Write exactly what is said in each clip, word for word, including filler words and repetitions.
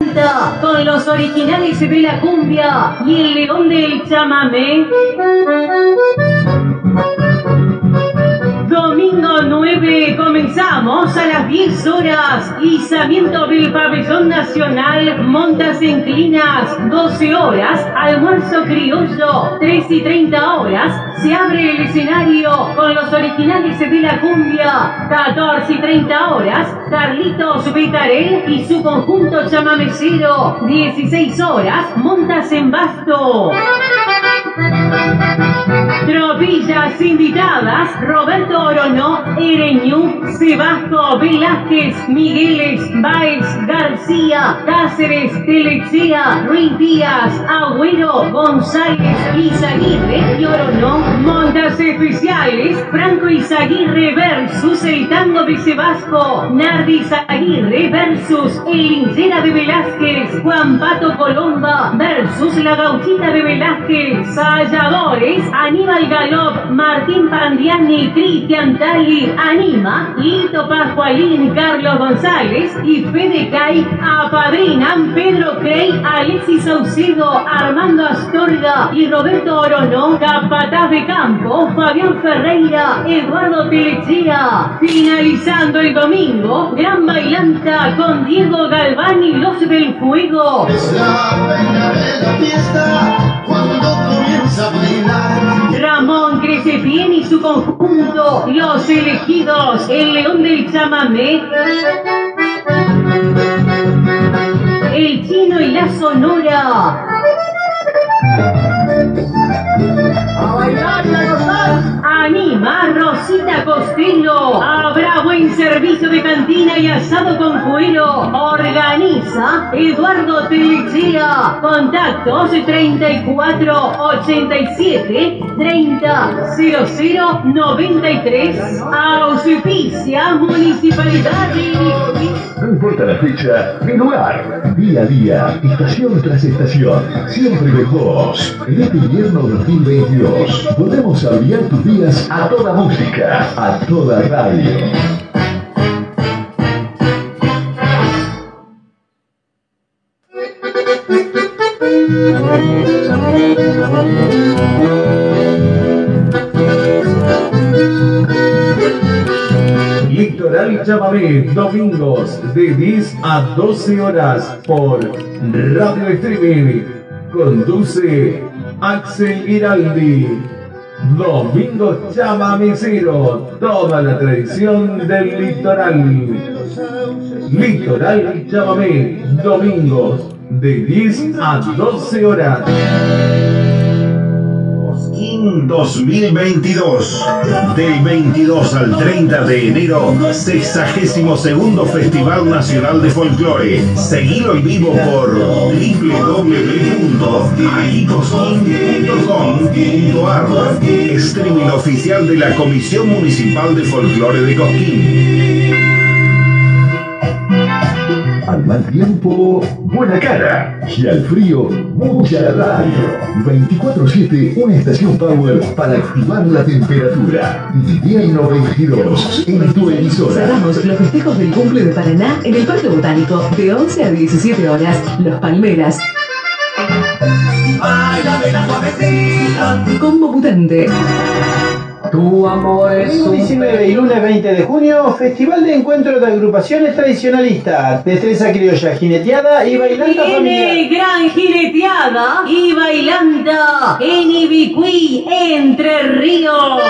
Bailanta, con los originales de la cumbia y el león del chamamé. Domingo nueve, comenzamos a las diez horas, izamiento del pabellón nacional, montas inclinas, doce horas, almuerzo criollo, tres y treinta horas, se abre el escenario con los originales de la cumbia, catorce y treinta horas, Carlitos Betarel y su conjunto chamamecero, dieciséis horas, montas en Basto. Tropillas invitadas, Roberto Orono, Ereñú, Sebasto Velázquez, Migueles, Baez, García, Cáceres, Telechea, Ruiz Díaz, Agüero, González, Izaguirre y Orono. Montas especiales, Franco Izaguirre versus el tango de Sebasco, Nardi Izaguirre versus el Linchera de Velázquez, Juan Pato Colomba versus la Gauchita de Velázquez, Sayadores, Aníbal Galop, Martín Pandiani, Cristian Tali, Anima, Lito Pascualín, Carlos González y Fede Cay apadrinan Pedro Crey, Alexis Saucedo, Armando Astorga y Roberto Orono, Capataz de Campo, Fabián Ferreira, Eduardo Telechea. Finalizando el domingo, Gran Bailanta con Diego Galván y los del Fuego. Es la peña de la fiesta cuando comienza a bailar. Ramón Crecefien y su conjunto, los elegidos, el león del chamamé, el chino y la sonora. A bailar y a gozar. Anima Rosita Costello. Habrá buen servicio de cantina y asado con cuero. Organiza Eduardo Telechea. Contactos treinta y cuatro ochenta y siete treinta cero cero noventa y tres. Auspicia Municipalidad de... No importa la fecha ni lugar, día a día, estación tras estación, siempre con vos. En este invierno dos mil veintidós, volvemos a aviar tus días a toda música, a toda radio. Litoral Chamamé, domingos de diez a doce horas por Radio Streaming. Conduce Axel Giraldi. Domingo Chamamecero, toda la tradición del litoral. Litoral Chamamé, domingos de diez a doce horas. dos mil veintidós. Del veintidós al treinta de enero, sexagésimo segundo Festival Nacional de Folclore. Seguilo en vivo por doble u doble u doble u punto aicosquín punto com punto ar. Streaming oficial de la Comisión Municipal de Folclore de Cosquín. Al mal tiempo, buena cara. Y al frío, mucha radio. veinticuatro siete, una estación Power para activar la temperatura. Invierno veintidós, en tu emisora. Cerramos los festejos del cumple de Paraná en el Parque Botánico de once a diecisiete horas. Los Palmeras. Combo Mutante. Tu amor es un... diecinueve y lunes veinte de junio, Festival de Encuentro de Agrupaciones Tradicionalistas, Destreza Criolla, Jineteada y Bailanta Familiar. Tiene gran jineteada y bailanta en Ibicuí, Entre Ríos.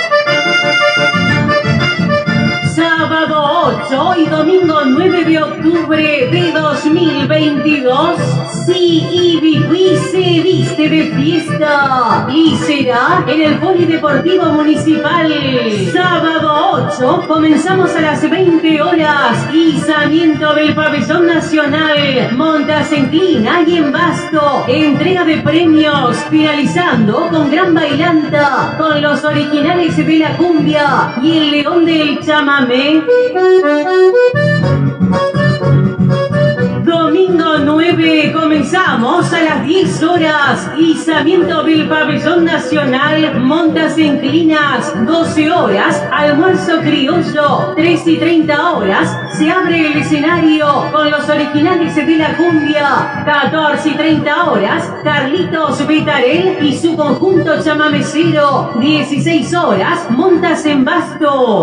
Sábado ocho y domingo nueve de octubre de dos mil veintidós. Sí, Ibicuí se viste de fiesta y será en el Polideportivo Municipal. Sábado ocho, comenzamos a las veinte horas. Izamiento del Pabellón Nacional, montas en Clina y en Basto. Entrega de premios, finalizando con Gran Bailanta, con los originales de la cumbia y el león del chamamé. Domingo nueve, comenzamos Comenzamos a las diez horas. Izamiento del pabellón nacional. Montas e inclinas. doce horas. Almuerzo criollo. tres y treinta horas. Se abre el escenario con los originales de la cumbia. catorce y treinta horas. Carlitos Betarel y su conjunto chamamecero. dieciséis horas. Montas en Basto.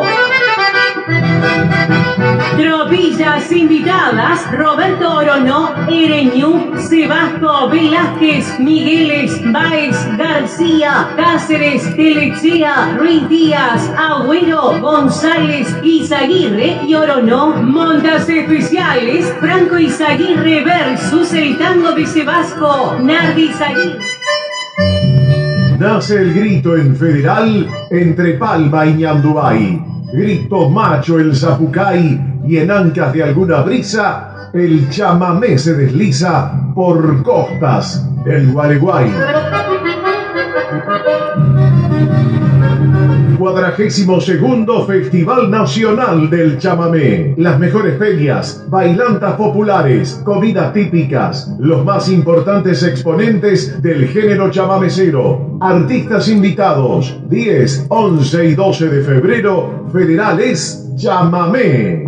Tropillas invitadas: Roberto Orono, Ereñú, Sebasco Velázquez, Migueles, Báez, García, Cáceres, Telechea, Ruiz Díaz, Agüero, González, Izaguirre y Orono. Montas especiales: Franco Izaguirre versus el tango de Sebasco, Nardi Izaguirre. Nace el grito en Federal entre Palma y Ñandubay. Grito macho el zapucay y en ancas de alguna brisa el chamamé se desliza por costas del Gualeguay. Cuadragésimo segundo Festival Nacional del Chamamé. Las mejores peñas, bailantas populares, comidas típicas, los más importantes exponentes del género chamamecero, artistas invitados. diez, once y doce de febrero, Federal es Chamamé.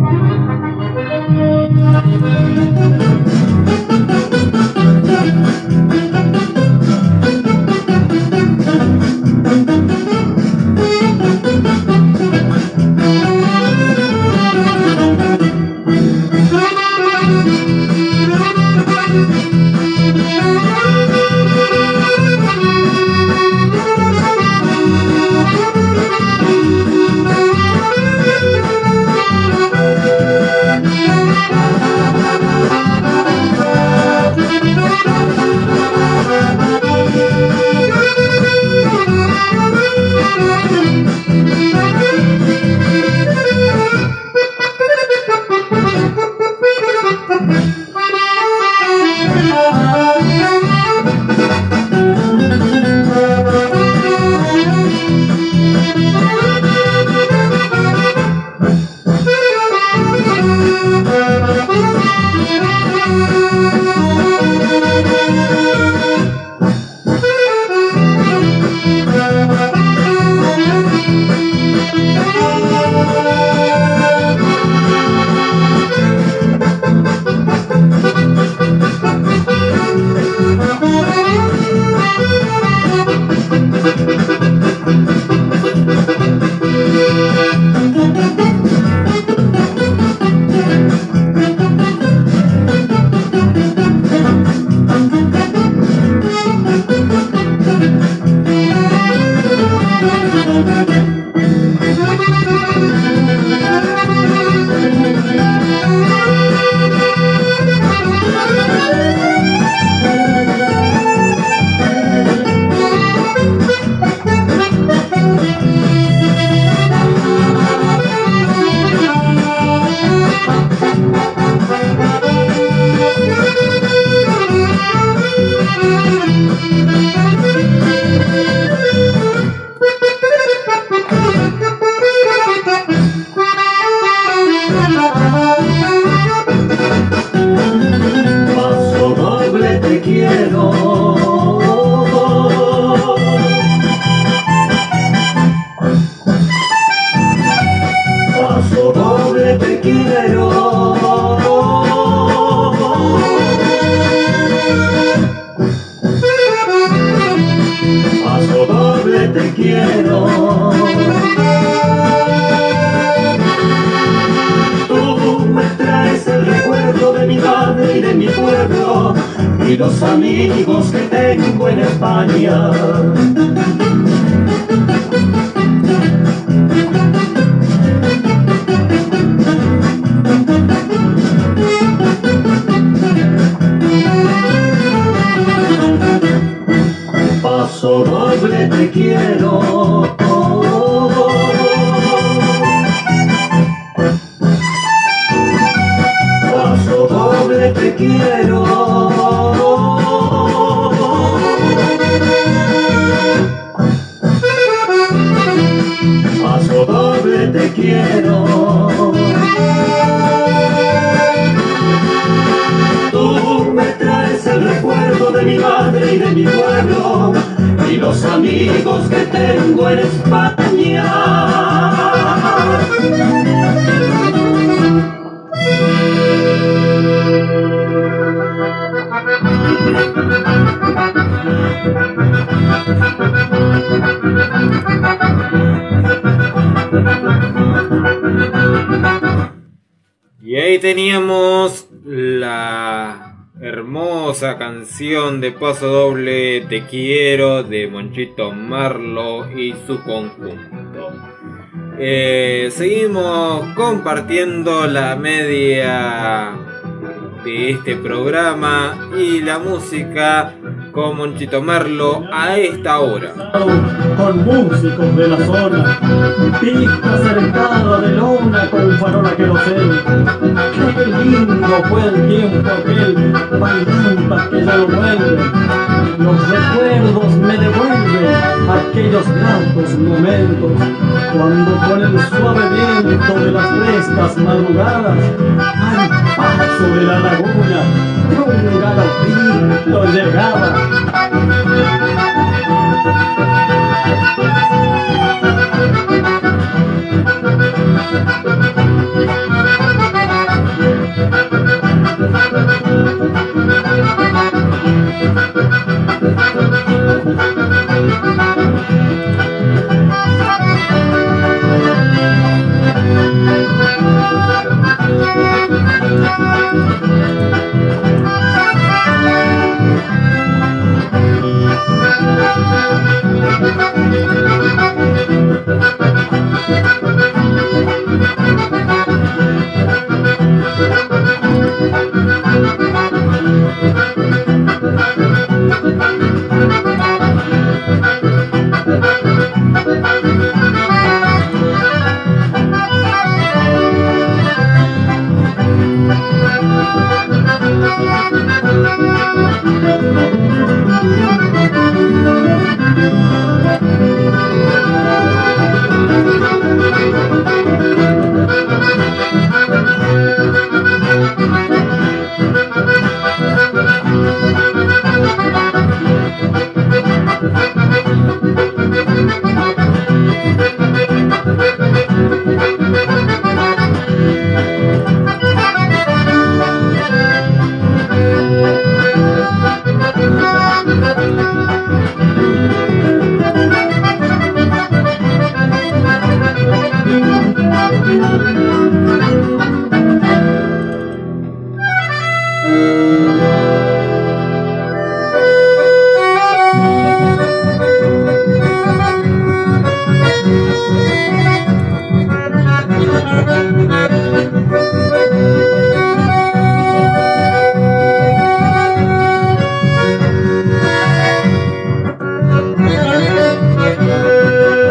amigos que tengo en España. Y ahí teníamos la hermosa canción de Paso Doble Te Quiero de Monchito Merlo y su conjunto. Eh, seguimos compartiendo la media de este programa y la música con Monchito Merlo a esta hora. Con músicos de la zona, pista cercada de lona con farola que lo sé. Qué lindo fue el tiempo aquel, bailando que ya no vuelve. Los recuerdos me devuelven aquellos gratos momentos, cuando con el suave viento de las frescas madrugadas, al paso de la laguna, un galopito llegaba.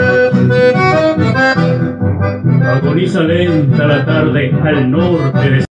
Agoniza lenta la tarde al norte de